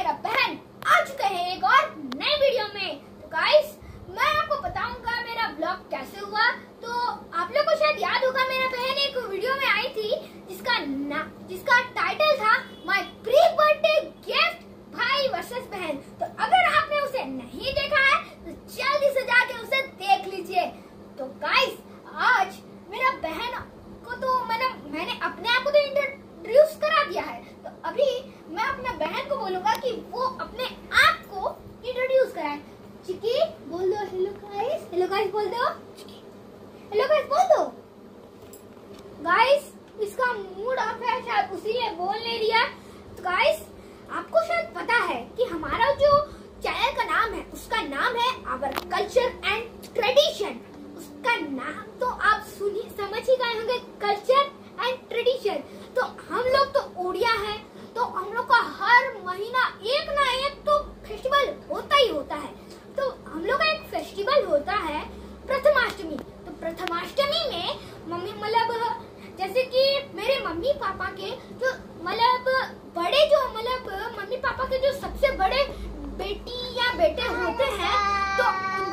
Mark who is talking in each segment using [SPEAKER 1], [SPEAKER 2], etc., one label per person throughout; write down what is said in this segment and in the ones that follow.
[SPEAKER 1] मेरा बहन आ चुके हैं एक और नए वीडियो में। तो गाइस मैं आपको बताऊंगा मेरा ब्लॉग कैसे हुआ। तो आप लोग को शायद याद होगा मेरा बहन एक वीडियो में आई थी जिसका टाइटल था माय प्री बर्थडे गिफ्ट भाई वर्सेस बहन। तो अगर आपने उसे नहीं देखा है तो जल्दी से जाके उसे देख लीजिए। तो गाइस आज मेरा बहन को तो मैंने अपने आप को तो इंट्रोड्यूस करा दिया है। तो अभी मैं अपना बहन को बोलूंगा कि वो अपने आप को इंट्रोड्यूस कराए। चिकी बोल दो हेलो गाइस। हेलो गाइस बोल दो। हेलो गाइस बोल दो। गाइस इसका मूड ऑफ है शायद उसीलिए बोल नहीं रहा। तो गाइस आपको शायद पता है कि हमारा जो चैनल का नाम है उसका नाम है आवर कल्चर एंड ट्रेडिशन। उसका नाम तो आप समझ ही गए होंगे, कल्चर एंड ट्रेडिशन। तो हम लोग तो ओडिया है, तो हम लोग का हर महीना एक ना एक तो फेस्टिवल होता ही होता है। तो हम लोग का एक फेस्टिवल होता है प्रथमाष्टमी। तो प्रथमाष्टमी में मम्मी जैसे कि मेरे मम्मी पापा के जो बड़े जो मम्मी पापा के जो सबसे बड़े बेटी या बेटे होते हैं तो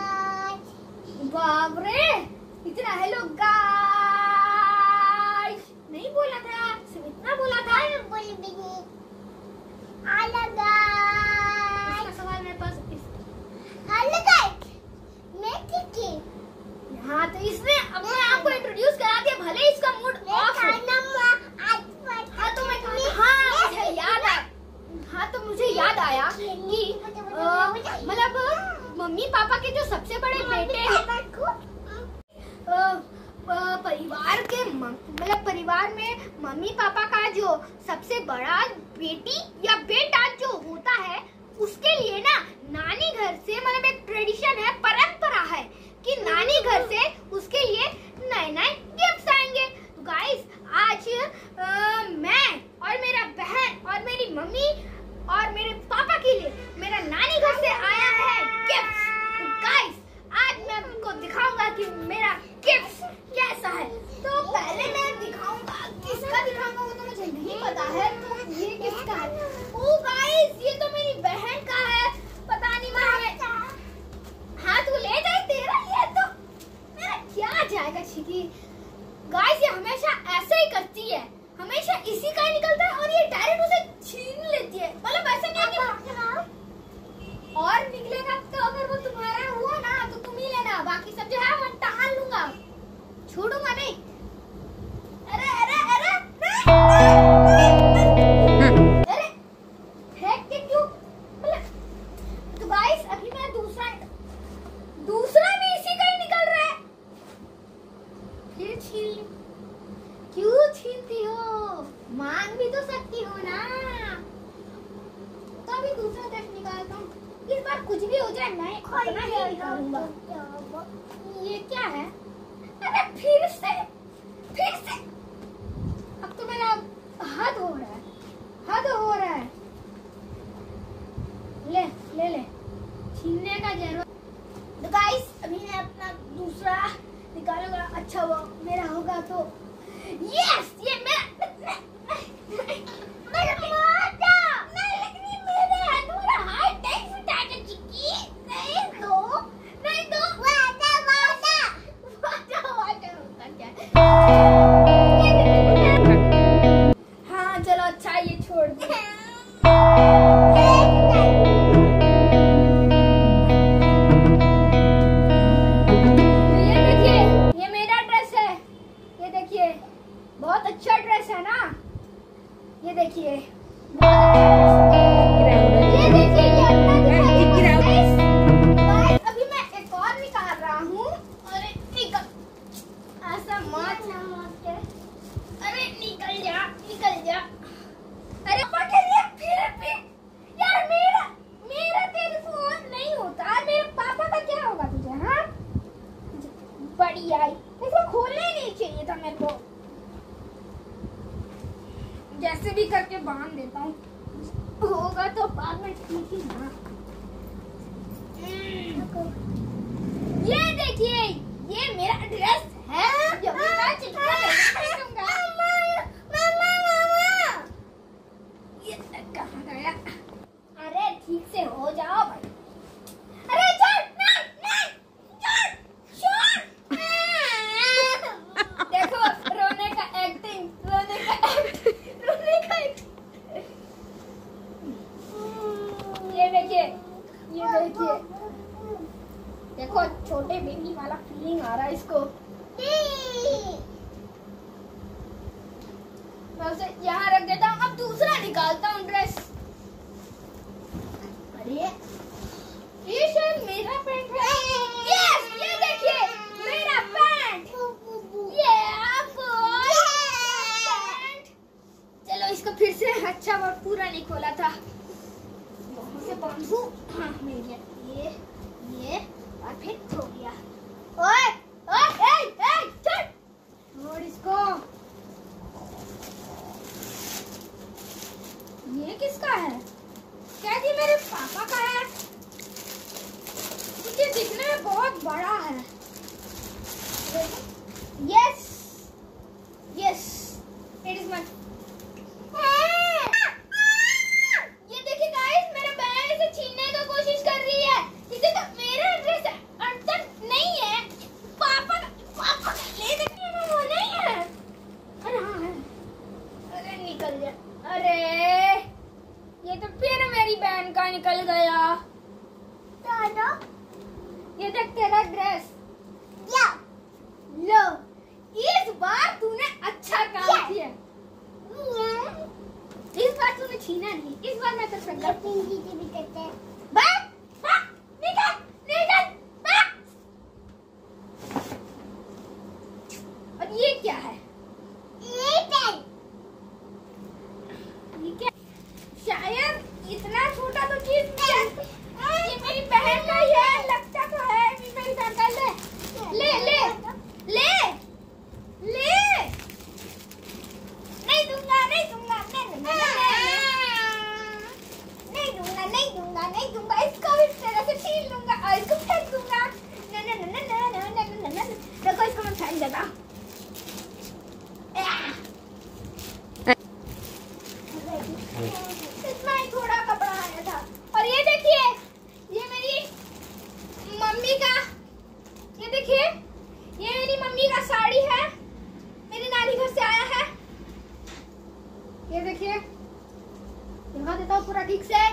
[SPEAKER 1] बाप रे इतना हेलो गाइस नहीं बोला था, सिर्फ इतना बोला था। इसका सवाल मेरे पास हाँ तो इसने अपने आप को इंट्रोड्यूस करा दिया, भले इसका मूड ऑफ हो। हाँ तो मुझे याद आया कि मम्मी पापा के जो सबसे बड़े बेटे परिवार में मम्मी पापा का जो सबसे बड़ा बेटी या बेटा जो होता है उसके लिए ना नानी घर से एक ट्रेडिशन है, परंपरा है कि नानी घर से उसके लिए नए नए गिफ्ट्स आएंगे। तो गाइस आज मैं और मेरा बहन और मेरी मम्मी और मेरे पापा के लिए मेरा नानी घर से आया है गिफ्ट्स। तो गाइस आज मैं आपको दिखाऊंगा कि मेरा गिफ्ट्स कैसा है। तो पहले मैं दिखाऊंगा, किसका दिखाऊंगा वो तो मुझे नहीं पता है। तो ये किसका है? ओ गाइस ये तो मेरी बहन का है, पता नहीं मैं हाँ तू ले जाए तेरा, ये तो मेरा क्या जाएगा छिकी। गाइस ये हमेशा ऐसे ही करती है, हमेशा इसी का ही निकलता है और ये डायरेक्ट उसे छीन लेती है। ऐसे नहीं कि और निकलेगा तो अगर वो तुम्हारा हुआ ना तो तुम ही लेना, बाकी सब जो है मैं टाल लूंगा, छोड़ूंगा नहीं। अरे अरे अरे अरे फेंक के क्यों? तो गाइस अभी मैं दूसरा भी इसी का ही निकल रहा है। फिर छीन, क्यों छीनती हो? मांग भी तो सकती हो ना। तो अभी दूसरा टेस्ट निकालता हूँ, इस बार कुछ भी हो जाए मैं अपना ही निकालूंगा। ये क्या है? अरे फिर से अब तो मेरा हद हो रहा है। ले छीनने का जरूरत। तो गाइस अभी मैं अपना दूसरा निकालूंगा। अच्छा वो मेरा होगा तो यस ये मेरा हाँ चलो अच्छा ये छोड़ दो। बहुत अच्छा ड्रेस है ना, ये देखिए अभी मैं एक और निकाल रहा हूँ। अरे निकल, ऐसा मत, अरे निकल जा। अरे फिर यार मेरा टेलीफोन नहीं होता, मेरे पापा का क्या होगा तुझे? हाँ बड़ी आई, इसको खोलना ही नहीं चाहिए था मेरे को। जैसे भी करके बांध देता हूँ, होगा तो बाद में ठीक ही ना। ये देखिए ये मेरा ड्रेस है जो मैं चिपका दूंगा। ये कहाँ गया? अरे ये देखिए, ये देखिए, देखो छोटे बेबी वाला फीलिंग आ रहा है इसको। मैं उसे यहाँ रख देता हूँ। अब दूसरा निकालता हूँ ड्रेस। अरे ये शायद मेरा पैंट है। यस, ये देखिए मेरा पैंट। ये पैंट। चलो इसको फिर से अच्छा और पूरा नहीं खोला था, वहाँ से बांधू। हाँ मिल गया। ये परफेक्ट हो गया। ओए ओए ए चल छोड़ इसको। ये किसका है? क्या जी मेरे पापा का है? मुझे दिखने में बहुत बड़ा है। Yes yes, it is my. ये देखिए गाइस, मेरा बहन इसे छीनने की कोशिश कर रही है। इसे तो मेरा ड्रेस अंदर नहीं है। पापा का ले देखिए ना, वो नहीं है। अरे हाँ है। अरे निकल गया। अरे ये तो फिर मेरी बहन का निकल गया। दादा ये देख तेरा ड्रेस। लो इस बार तूने अच्छा काम किया। इस बार तूने छीना नहीं, इस बार मैं तो संगत भी करते हैं। निकल निकल। और ये क्या है? ये क्या? शायद इतना छोटा तो चीज ये मेरी बहन का ही है, लगता तो है। मेरी बहन का ले ले ले ले। नहीं दूंगा नहीं दूंगा नहीं दूंगा। इसको भी तरह से छीन लूंगा और इसको फेंक दूंगा। देखो इसको मैं फेंक देता हूँ। इतना ही थोड़ा कपड़ा आया था। और ये देखिए, ये मेरी मम्मी का, ये देखिए ये मेरी मम्मी का साड़ी है, मेरी नानी घर से आया है। ये देखिए, दिखा देता हूँ पूरा ठीक से।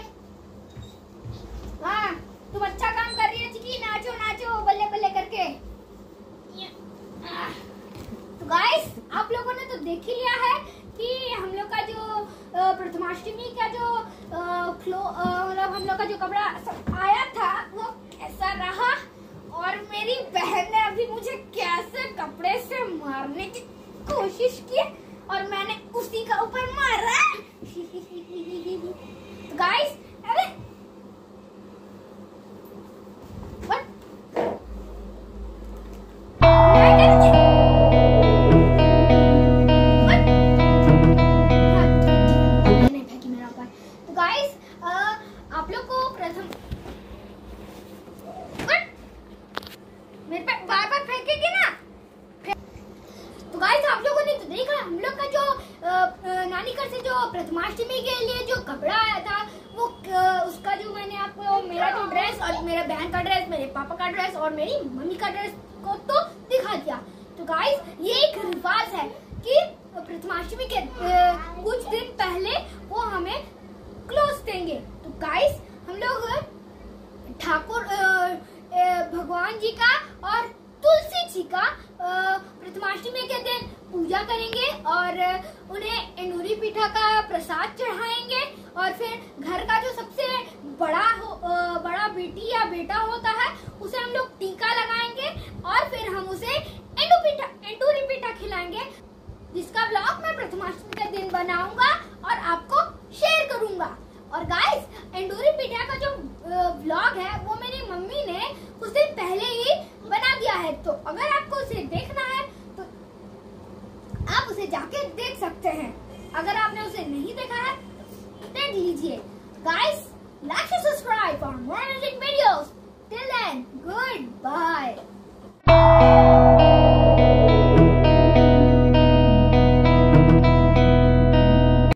[SPEAKER 1] हाँ तुम अच्छा काम कर रही है चिकी, नाचो नाचो बल्ले बल्ले करके। तो गाइस आप लोगों ने तो देख ही लिया है कि हम लोग का जो प्रथमाष्टमी का जो मतलब हम लोग का जो कपड़ा आया था वो कैसा रहा, और मेरी बहन ने अभी मुझे कैसे कपड़े से मारने की कोशिश की और मैंने उसी का ऊपर मारा। तो गाइस अरे आप लोग को प्रथम मेरे पे बार बार फेंकेंगे ना। तो गाइस आप लोगों ने तो देखा हम लोग का जो नानी घर से जो प्रथमाष्टमी के लिए जो कपड़ा आया था वो उसका जो मैंने आपको मेरा जो ड्रेस और मेरे बहन का ड्रेस, मेरे पापा का ड्रेस और मेरी मम्मी का ड्रेस को तो दिखा दिया। तो गाइस ये एक रिवाज है कि प्रथमाष्टमी के कुछ दिन पहले वो हमें क्लोज देंगे। तो गाइस हम लोग ठाकुर भगवान जी का और तुलसी जी का प्रथमाष्टमी के दिन पूजा करेंगे और उन्हें एंडूरी पीठा का प्रसाद चढ़ाएंगे और फिर घर का जो सबसे बड़ा बेटी या बेटा होता है उसे हम लोग टीका लगाएंगे और फिर हम उसे एंडूरी पीठा खिलाएंगे, जिसका ब्लॉग मैं प्रथमाष्टमी के दिन बनाऊंगा और आपको शेयर करूंगा। और गाइस एंडूरी पीठा का जो व्लॉग है वो मेरी मम्मी ने कुछ दिन पहले ही बना दिया है, तो अगर आपको उसे देखना है तो आप उसे जाके देख सकते हैं। अगर आपने उसे नहीं देखा है तो देख लीजिए। Guys like and subscribe for more